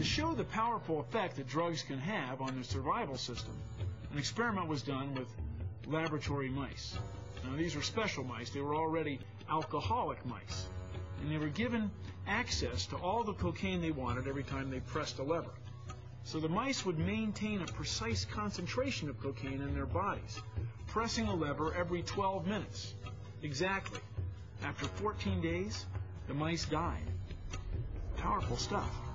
To show the powerful effect that drugs can have on the survival system, an experiment was done with laboratory mice. Now, these were special mice. They were already alcoholic mice, and they were given access to all the cocaine they wanted every time they pressed a lever. So the mice would maintain a precise concentration of cocaine in their bodies, pressing a lever every 12 minutes. Exactly. After 14 days, the mice died. Powerful stuff.